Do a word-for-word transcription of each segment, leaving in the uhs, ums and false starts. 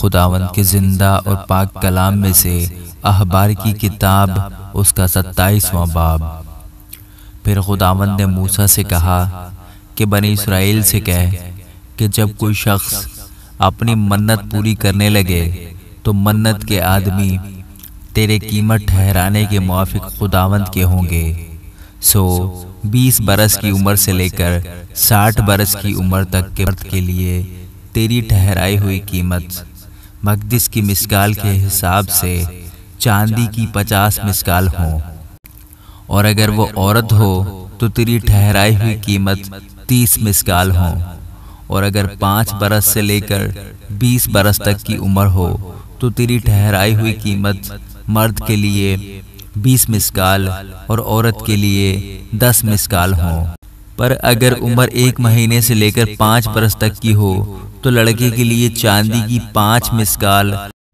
خداوند کے زندہ اور پاک کلام میں سے احبار کی کتاب اس کا ستائیسواں باب۔ پھر خداوند نے موسیٰ سے کہا کہ بنی اسرائیل سے کہہ کہ جب کوئی شخص اپنی منت پوری کرنے لگے تو منت کے آدمی تیرے قیمت ٹھہرانے کے موافق خداوند کے ہوں گے۔ سو بیس برس کی عمر سے لے کر ساٹھ برس کی عمر تک کے مرد کے لیے تیری ٹھہرائی ہوئی قیمت مقدس کی مسکال کے حساب سے چاندی کی پچاس مسکال ہوں، اور اگر وہ عورت ہو تو تیری ٹھہرائی ہوئی قیمت تیس مسکال ہوں، اور اگر پانچ برس سے لے کر بیس برس تک کی عمر ہو تو تیری ٹھہرائی ہوئی قیمت مرد کے لیے بیس مسکال اور عورت کے لیے دس مسکال ہوں۔ پر اگر عمر ایک مہینے سے لے کر پانچ برس تک کی ہو تو لڑکے کے لیے چاندی کی پانچ مسکال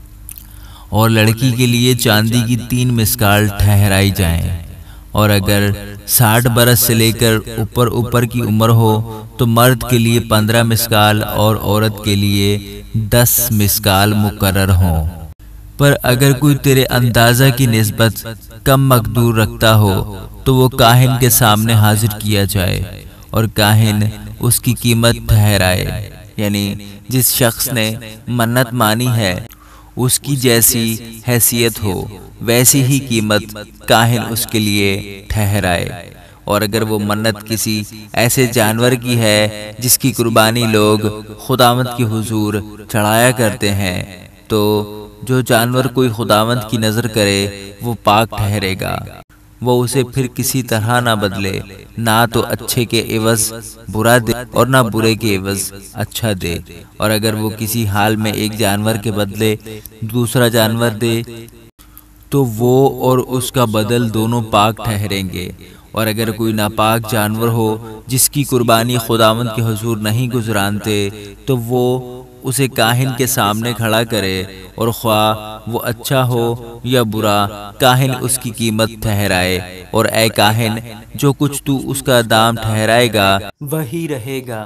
اور لڑکی کے لیے چاندی کی تین مسکال ٹھہرائی جائیں، اور اگر ساٹھ برس سے لے کر اوپر اوپر کی عمر ہو تو مرد کے لیے پندرہ مسکال اور عورت کے لیے دس مسکال مقرر ہوں۔ پر اگر کوئی تیرے اندازہ کی نسبت کم مقدور رکھتا ہو تو وہ کاہن کے سامنے حاضر کیا جائے، اور کاہن اس کی قیمت ٹھہرائے، یعنی جس شخص نے منت مانی ہے اس کی جیسی حیثیت ہو ویسی ہی قیمت کاہن اس کے لیے ٹھہرائے۔ اور اگر وہ منت کسی ایسے جانور کی ہے جس کی قربانی لوگ خداوند کے حضور چڑھایا کرتے ہیں، تو جو جانور کوئی خداوند کی نظر کرے وہ پاک ٹھہرے گا، وہ اسے پھر کسی طرح نہ بدلے، نہ تو اچھے کے عوض برا دے اور نہ برے کے عوض اچھا دے۔ اور اگر وہ کسی حال میں ایک جانور کے بدلے دوسرا جانور دے تو وہ اور اس کا بدل دونوں پاک ٹھہریں گے۔ اور اگر کوئی ناپاک جانور ہو جس کی قربانی خداوند کے حضور نہیں گزرانتے تو وہ اسے کاہن کے سامنے کھڑا کرے، اور خواہ وہ اچھا ہو یا برا کاہن اس کی قیمت ٹھہرائے، اور اے کاہن جو کچھ تو اس کا دام ٹھہرائے گا وہی رہے گا۔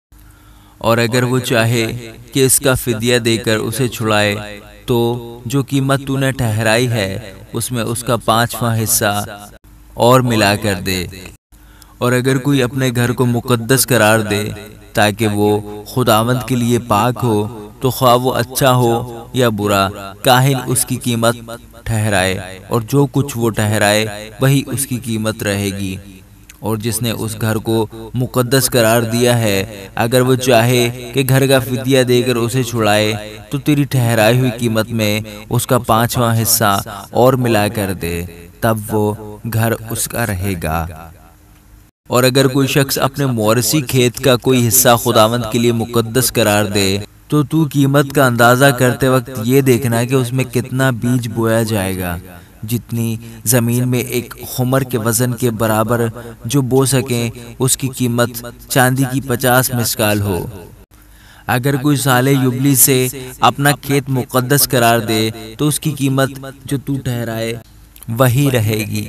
اور اگر وہ چاہے کہ اس کا فدیہ دے کر اسے چھڑائے تو جو قیمت تو نے ٹھہرائی ہے اس میں اس کا پانچواں حصہ اور ملا کر دے۔ اور اگر کوئی اپنے گھر کو مقدس قرار دے تاکہ وہ خداوند کے لیے پاک ہو تو خواہ وہ اچھا ہو یا برا کاہن اس کی قیمت ٹھہرائے، اور جو کچھ وہ ٹھہرائے وہی اس کی قیمت رہے گی۔ اور جس نے اس گھر کو مقدس قرار دیا ہے اگر وہ چاہے کہ گھر کا فدیہ دے کر اسے چھڑائے تو تیری ٹھہرائی ہوئی قیمت میں اس کا پانچواں حصہ اور ملا کر دے، تب وہ گھر اس کا رہے گا۔ اور اگر کوئی شخص اپنے موروثی کھیت کا کوئی حصہ خداوند کے لیے مقدس قرار دے تو تو قیمت کا اندازہ کرتے وقت یہ دیکھنا کہ اس میں کتنا بیج بویا جائے گا، جتنی زمین میں ایک خمر کے وزن کے برابر جو بو سکیں اس کی قیمت چاندی کی پچاس مسکال ہو۔ اگر کوئی سال یوبلی سے اپنا کھیت مقدس قرار دے تو اس کی قیمت جو تو ٹھہرائے وہی رہے گی۔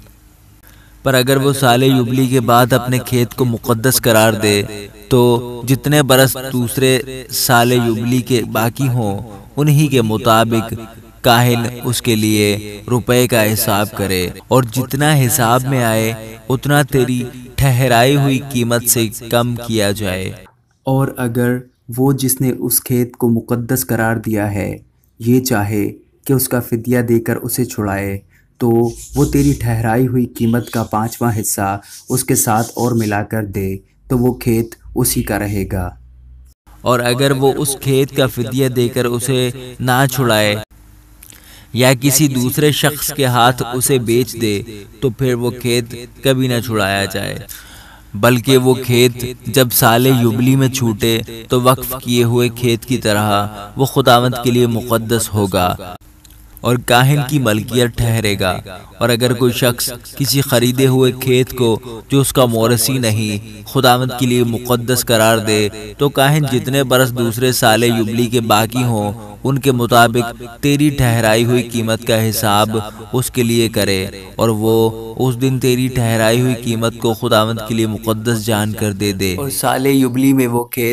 پر اگر وہ سال یوبلی کے بعد اپنے کھیت کو مقدس قرار دے تو جتنے برس دوسرے سال یوبلی کے باقی ہوں انہی کے مطابق کاہن اس کے لیے روپے کا حساب کرے، اور جتنا حساب میں آئے اتنا تیری ٹھہرائی ہوئی قیمت سے کم کیا جائے۔ اور اگر وہ جس نے اس کھیت کو مقدس قرار دیا ہے یہ چاہے کہ اس کا فدیہ دے کر اسے چھڑائے تو وہ تیری ٹھہرائی ہوئی قیمت کا پانچواں حصہ اس کے ساتھ اور ملا کر دے، تو وہ کھیت اسی کا رہے گا۔ اور اگر وہ اس کھیت کا فدیہ دے کر اسے نہ چھڑائے یا کسی دوسرے شخص کے ہاتھ اسے بیچ دے تو پھر وہ کھیت کبھی نہ چھڑایا جائے، بلکہ وہ کھیت جب سال یوبلی میں چھوٹے تو وقف کیے ہوئے کھیت کی طرح وہ خداوند کے لیے مقدس ہوگا اور کاہن کی ملکیت ٹھہرے گا۔ اور اگر کوئی شخص کسی خریدے ہوئے کھیت کو جو اس کا موروثی نہیں خداوند کے لیے مقدس قرار دے تو کاہن جتنے برس دوسرے سال یوبلی کے باقی ہوں ان کے مطابق تیری ٹھہرائی ہوئی قیمت کا حساب اس کے لیے کرے، اور وہ اس دن تیری ٹھہرائی ہوئی قیمت کو خداوند کے لیے مقدس جان کر دے دے۔ اور سال یوبلی میں وہ کھیت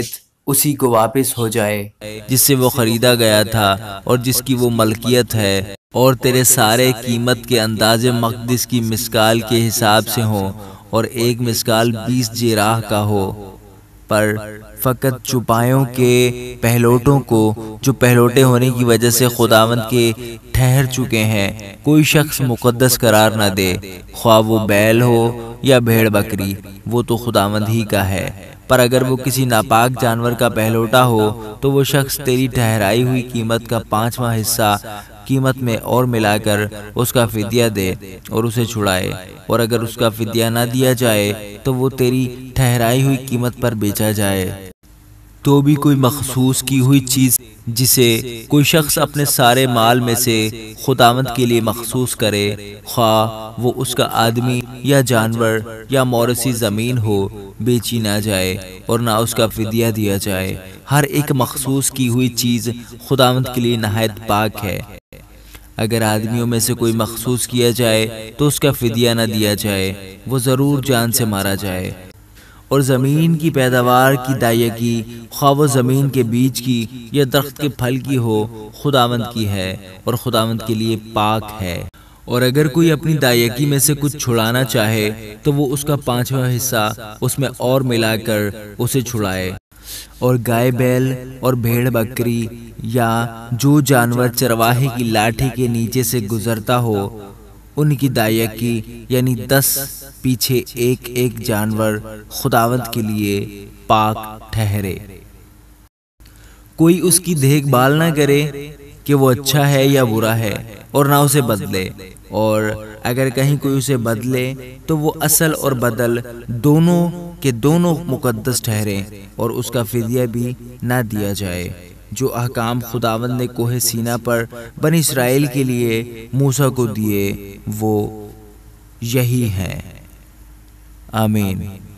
اسی کو واپس ہو جائے جس سے وہ خریدا گیا تھا اور جس کی وہ ملکیت ہے، اور تیرے سارے قیمت کے انداز مقدس کی مسکال کے حساب سے ہوں، اور ایک مسکال بیس جیراہ کا ہو، پر فقط چوپایوں کے پہلوٹوں کو جو پہلوٹے ہونے کی وجہ سے خداوند کے ٹھہر چکے ہیں کوئی شخص مقدس قرار نہ دے، خواہ وہ بیل ہو یا بھیڑ بکری، وہ تو خداوند ہی کا ہے۔ پر اگر وہ کسی ناپاک جانور کا پہلوٹا ہو تو وہ شخص تیری ٹھہرائی ہوئی قیمت کا پانچواں حصہ قیمت میں اور ملا کر اس کا فدیہ دے اور اسے چھڑائے، اور اگر اس کا فدیہ نہ دیا جائے تو وہ تیری ٹھہرائی ہوئی قیمت پر بیچا جائے۔ تو بھی کوئی مخصوص کی ہوئی چیز جسے کوئی شخص اپنے سارے مال میں سے خداوند کے لیے مخصوص کرے، خواہ وہ اس کا آدمی یا جانور یا موروثی زمین ہو، بیچی نہ جائے اور نہ اس کا فدیہ دیا جائے۔ ہر ایک مخصوص کی ہوئی چیز خداوند کے لیے نہایت پاک ہے۔ اگر آدمیوں میں سے کوئی مخصوص کیا جائے تو اس کا فدیہ نہ دیا جائے، وہ ضرور جان سے مارا جائے۔ اور زمین کی پیداوار کی دائیگی، خواہ وہ زمین کے بیج کی یا درخت کے پھل کی ہو، خداوند کی ہے اور خداوند کے لیے پاک ہے۔ اور اگر کوئی اپنی دائیگی میں سے کچھ چھڑانا چاہے تو وہ اس کا پانچواں حصہ اس میں اور ملا کر اسے چھڑائے۔ اور گائے بیل اور بھیڑ بکری یا جو جانور چرواہے کی لاٹھی کے نیچے سے گزرتا ہو، ان کی دائیگی یعنی دس پیچھے ایک ایک جانور خداوند کے لیے پاک ٹھہرے۔ کوئی اس کی دیکھ بھال نہ کرے کہ وہ اچھا ہے یا برا ہے، اور نہ اسے بدلے، اور اگر کہیں کوئی اسے بدلے تو وہ اصل اور بدل دونوں کے دونوں مقدس ٹھہریں، اور اس کا فدیہ بھی نہ دیا جائے۔ جو احکام خداوند نے کوہ سینا پر بنی اسرائیل کے لیے موسیٰ کو دیے وہ یہی ہیں۔ آمین۔